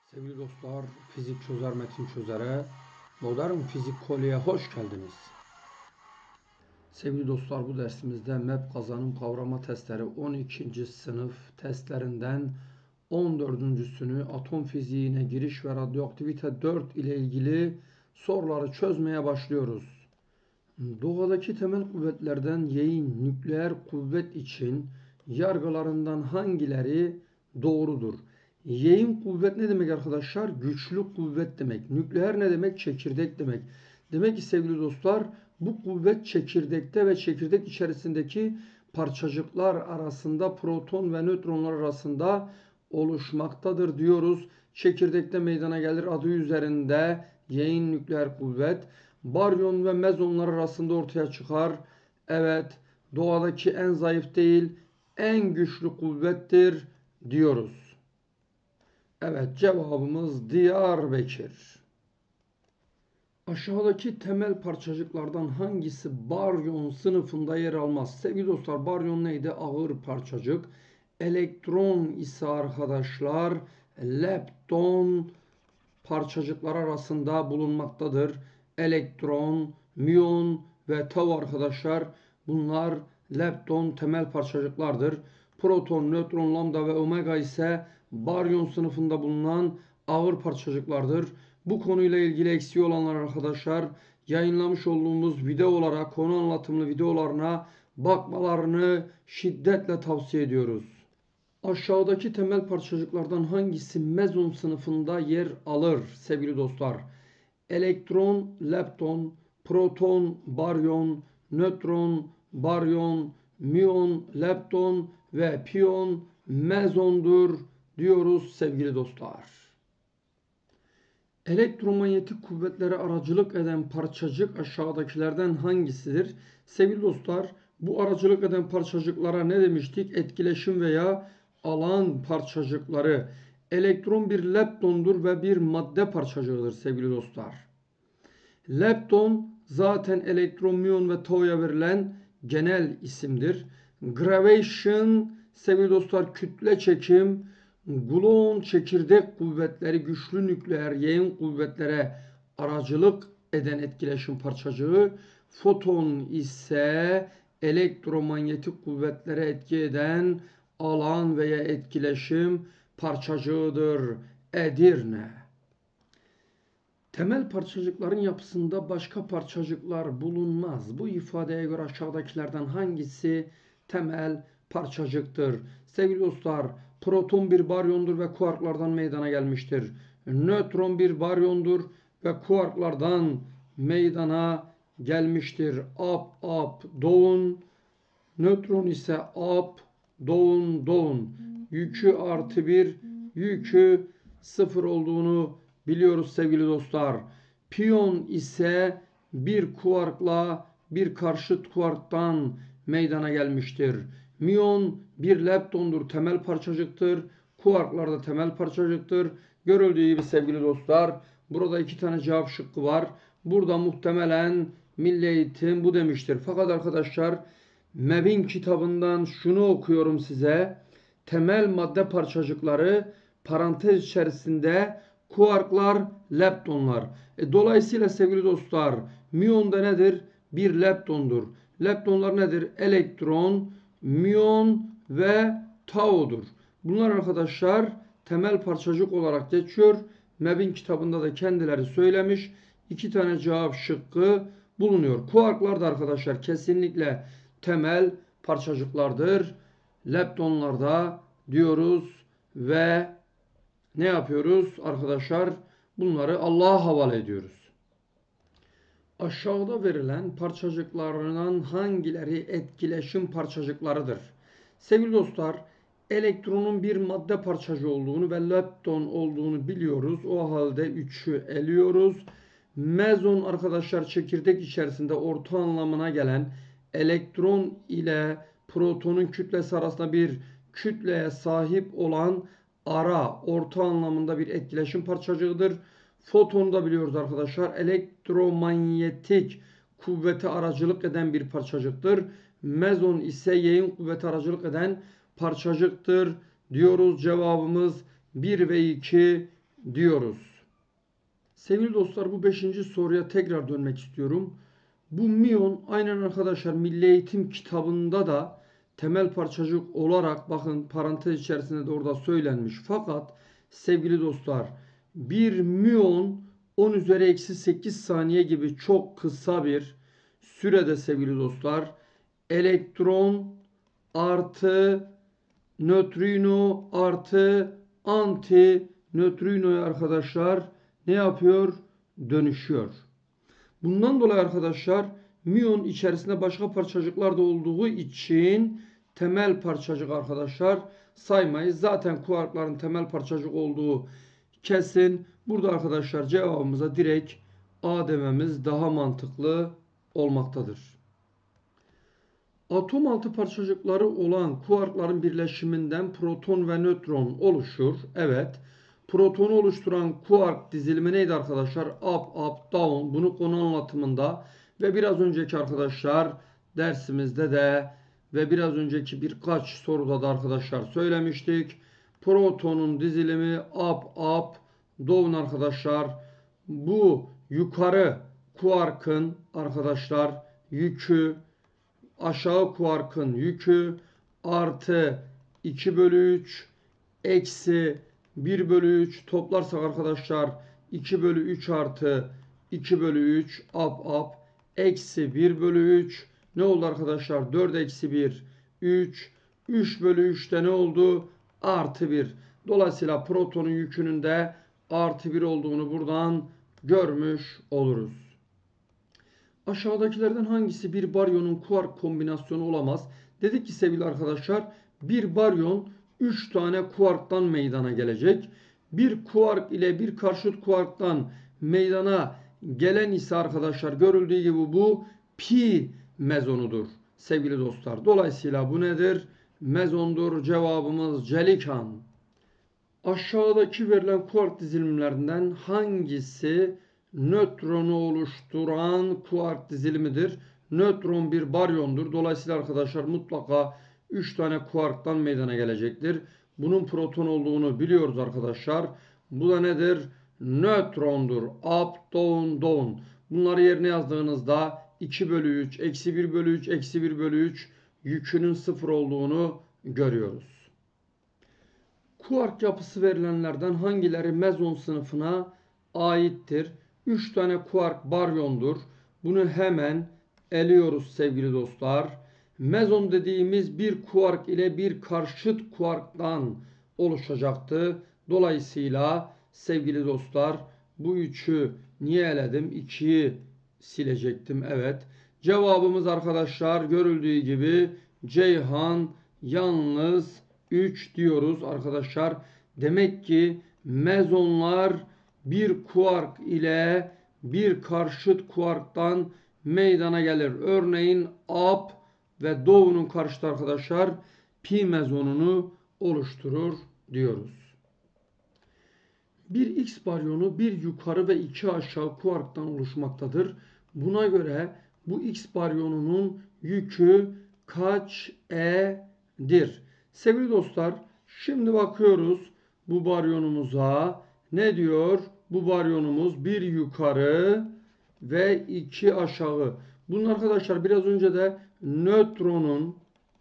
Sevgili dostlar, fizik çözer metin çözere, modern fizik kolye hoş geldiniz. Sevgili dostlar, bu dersimizde MEP kazanım kavrama testleri 12. sınıf testlerinden 14.sünü atom fiziğine giriş ve radyoaktivite 4 ile ilgili soruları çözmeye başlıyoruz. Doğadaki temel kuvvetlerden Y'in nükleer kuvvet için yargılarından hangileri doğrudur? Y'in kuvvet ne demek arkadaşlar? Güçlü kuvvet demek. Nükleer ne demek? Çekirdek demek. Demek ki sevgili dostlar, bu kuvvet çekirdekte ve çekirdek içerisindeki parçacıklar arasında, proton ve nötronlar arasında oluşmaktadır diyoruz. Çekirdekte meydana gelir adı üzerinde Y'in nükleer kuvvet. Baryon ve mezonlar arasında ortaya çıkar. Evet, doğadaki en zayıf değil, en güçlü kuvvettir diyoruz. Evet, cevabımız Diyarbakır. Aşağıdaki temel parçacıklardan hangisi baryon sınıfında yer almaz? Sevgili dostlar, baryon neydi? Ağır parçacık. Elektron ise arkadaşlar lepton parçacıklar arasında bulunmaktadır. Elektron, müyon ve tau arkadaşlar, bunlar lepton temel parçacıklardır. Proton, nötron, lambda ve omega ise baryon sınıfında bulunan ağır parçacıklardır. Bu konuyla ilgili eksiği olanlar arkadaşlar, yayınlamış olduğumuz videolara, konu anlatımlı videolarına bakmalarını şiddetle tavsiye ediyoruz. Aşağıdaki temel parçacıklardan hangisi mezon sınıfında yer alır sevgili dostlar? Elektron, lepton, proton, baryon, nötron, baryon, müyon, lepton ve piyon mezondur diyoruz sevgili dostlar. Elektromanyetik kuvvetlere aracılık eden parçacık aşağıdakilerden hangisidir? Sevgili dostlar, bu aracılık eden parçacıklara ne demiştik? Etkileşim veya alan parçacıkları. Elektron bir leptondur ve bir madde parçacığıdır sevgili dostlar. Lepton zaten elektron, müyon ve tau'ya verilen genel isimdir. Gravitation sevgili dostlar kütle çekim, gluon çekirdek kuvvetleri, güçlü nükleer Y'in kuvvetlere aracılık eden etkileşim parçacığı. Foton ise elektromanyetik kuvvetlere etki eden alan veya etkileşim parçacığıdır. Edirne. Temel parçacıkların yapısında başka parçacıklar bulunmaz. Bu ifadeye göre aşağıdakilerden hangisi temel parçacıktır? Sevgili dostlar, proton bir baryondur ve kuarklardan meydana gelmiştir. Nötron bir baryondur ve kuarklardan meydana gelmiştir. Up, down. Nötron ise up, down. Yükü artı bir, yükü sıfır olduğunu biliyoruz sevgili dostlar. Piyon ise bir kuarkla bir karşıt kuarktan meydana gelmiştir. Müyon bir leptondur, temel parçacıktır. Kuarklar da temel parçacıktır. Görüldüğü gibi sevgili dostlar, burada iki tane cevap şıkkı var. Burada muhtemelen Milli Eğitim bu demiştir. Fakat arkadaşlar, MEB'in kitabından şunu okuyorum size. Temel madde parçacıkları parantez içerisinde kuarklar, leptonlar. Dolayısıyla sevgili dostlar, müyon da nedir? Bir leptondur. Leptonlar nedir? Elektron, müyon ve tau'dur. Bunlar arkadaşlar temel parçacık olarak geçiyor. MEB'in kitabında da kendileri söylemiş. İki tane cevap şıkkı bulunuyor. Kuarklar da arkadaşlar kesinlikle temel parçacıklardır. Leptonlarda diyoruz ve ne yapıyoruz arkadaşlar? Bunları Allah'a havale ediyoruz. Aşağıda verilen parçacıklarından hangileri etkileşim parçacıklarıdır? Sevgili dostlar, elektronun bir madde parçacığı olduğunu ve lepton olduğunu biliyoruz. O halde 3'ü eliyoruz. Mezon arkadaşlar çekirdek içerisinde orta anlamına gelen elektron ile protonun kütlesi arasında bir kütleye sahip olan orta anlamında bir etkileşim parçacığıdır. Fotonu da biliyoruz arkadaşlar. Elektromanyetik kuvvete aracılık eden bir parçacıktır. Mezon ise Y'in kuvvete aracılık eden parçacıktır diyoruz. Cevabımız 1 ve 2 diyoruz. Sevgili dostlar, bu 5. soruya tekrar dönmek istiyorum. Bu miyon aynen arkadaşlar Milli Eğitim kitabında da temel parçacık olarak bakın parantez içerisinde de orada söylenmiş. Fakat sevgili dostlar, bir miyon 10 üzeri eksi 8 saniye gibi çok kısa bir sürede sevgili dostlar elektron artı nötrino artı anti nötrinoya arkadaşlar ne yapıyor? Dönüşüyor. Bundan dolayı arkadaşlar miyon içerisinde başka parçacıklar da olduğu için temel parçacık arkadaşlar saymayız. Zaten kuarkların temel parçacık olduğu kesin. Burada arkadaşlar cevabımıza direkt A dememiz daha mantıklı olmaktadır. Atom altı parçacıkları olan kuarkların birleşiminden proton ve nötron oluşur. Evet. Protonu oluşturan kuark dizilimi neydi arkadaşlar? Up, up, down. Bunu konu anlatımında ve biraz önceki arkadaşlar dersimizde de ve biraz önceki birkaç soruda da arkadaşlar söylemiştik. Protonun dizilimi up, up, down arkadaşlar. Bu yukarı kuarkın arkadaşlar yükü, aşağı kuarkın yükü artı 2 bölü 3 eksi 1 bölü 3 toplarsak arkadaşlar 2 bölü 3 artı 2 bölü 3 up eksi 1 bölü 3 ne oldu arkadaşlar? 4 eksi 1 3 3 bölü 3'te ne oldu? Artı 1. Dolayısıyla protonun yükünün de artı 1 olduğunu buradan görmüş oluruz. Aşağıdakilerden hangisi bir baryonun kuark kombinasyonu olamaz? Dedik ki sevgili arkadaşlar bir baryon 3 tane kuarktan meydana gelecek. Bir kuark ile bir karşıt kuarktan meydana gelen ise arkadaşlar görüldüğü gibi bu pi mezonudur sevgili dostlar. Dolayısıyla bu nedir? Mezondur. Cevabımız Celikan. Aşağıdaki verilen kuark dizilimlerinden hangisi nötronu oluşturan kuark dizilimidir? Nötron bir baryondur. Dolayısıyla arkadaşlar mutlaka 3 tane kuarktan meydana gelecektir. Bunun proton olduğunu biliyoruz arkadaşlar. Bu da nedir? Nötrondur. Up, down, down. Bunları yerine yazdığınızda 2 bölü 3, eksi 1 bölü 3, eksi 1 bölü 3 yükünün 0 olduğunu görüyoruz. Kuark yapısı verilenlerden hangileri mezon sınıfına aittir? 3 tane kuark baryondur. Bunu hemen eliyoruz sevgili dostlar. Mezon dediğimiz bir kuark ile bir karşıt kuarktan oluşacaktı. Dolayısıyla sevgili dostlar bu 3'ü niye eledim? 2'yi silecektim. Evet. Cevabımız arkadaşlar görüldüğü gibi Ceyhan yalnız 3 diyoruz arkadaşlar. Demek ki mezonlar bir kuark ile bir karşıt kuarktan meydana gelir. Örneğin up ve down'un karşıtı arkadaşlar pi mezonunu oluşturur diyoruz. Bir X baryonu bir yukarı ve iki aşağı kuarktan oluşmaktadır. Buna göre bu X baryonunun yükü kaç E'dir? Sevgili dostlar, şimdi bakıyoruz bu baryonumuza. Ne diyor? Bu baryonumuz bir yukarı ve iki aşağı. Bunun arkadaşlar biraz önce de nötronun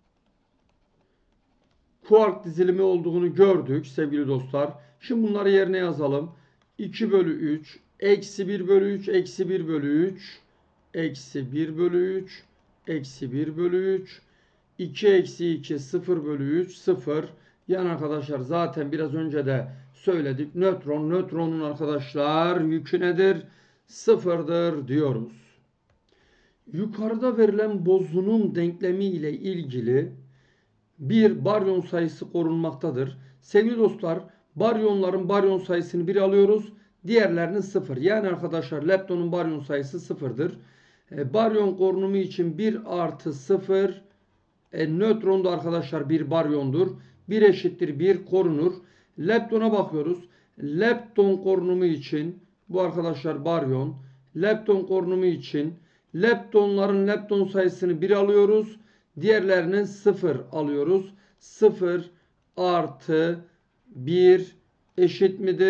kuark dizilimi olduğunu gördük sevgili dostlar. Şimdi bunları yerine yazalım. 2 bölü 3, eksi 1 bölü 3, eksi 1 bölü 3, eksi 1 bölü 3, eksi 1 bölü 3, 2 eksi 2, 0 bölü 3, 0. Yani arkadaşlar zaten biraz önce de söyledik. Nötronun arkadaşlar yükü nedir? Sıfırdır diyoruz. Yukarıda verilen bozunun denklemi ile ilgili bir baryon sayısı korunmaktadır. Sevgili dostlar, baryonların baryon sayısını 1 alıyoruz. Diğerlerinin 0. Yani arkadaşlar leptonun baryon sayısı 0'dır. Baryon korunumu için 1 artı 0. Nötron da arkadaşlar bir baryondur. 1 eşittir 1 korunur. Leptona bakıyoruz. Lepton korunumu için bu arkadaşlar baryon. Lepton korunumu için leptonların lepton sayısını 1 alıyoruz. Diğerlerinin 0 alıyoruz. 0 artı 1 eşit midir?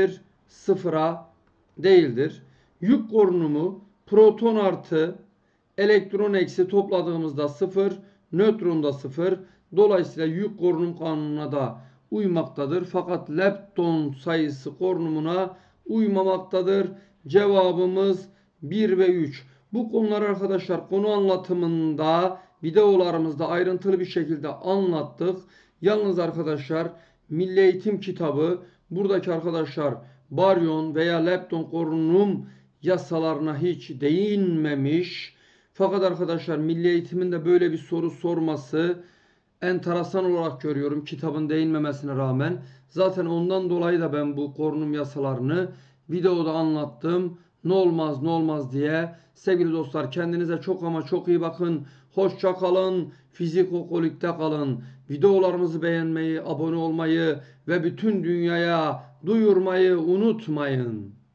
sıfıra değildir. Yük korunumu proton artı elektron eksi topladığımızda 0, nötron da 0. Dolayısıyla yük korunum kanununa da uymaktadır. Fakat lepton sayısı korunumuna uymamaktadır. Cevabımız 1 ve 3. Bu konular arkadaşlar konu anlatımında videolarımızda ayrıntılı bir şekilde anlattık. Yalnız arkadaşlar Milli Eğitim kitabı buradaki arkadaşlar baryon veya lepton korunum yasalarına hiç değinmemiş. Fakat arkadaşlar Milli Eğitim'in de böyle bir soru sorması enteresan olarak görüyorum kitabın değinmemesine rağmen. Zaten ondan dolayı da ben bu korunum yasalarını videoda anlattım. Ne olmaz ne olmaz diye. Sevgili dostlar kendinize çok ama çok iyi bakın. Hoşça kalın. Fizikokolik'te kalın. Videolarımızı beğenmeyi, abone olmayı ve bütün dünyaya duyurmayı unutmayın.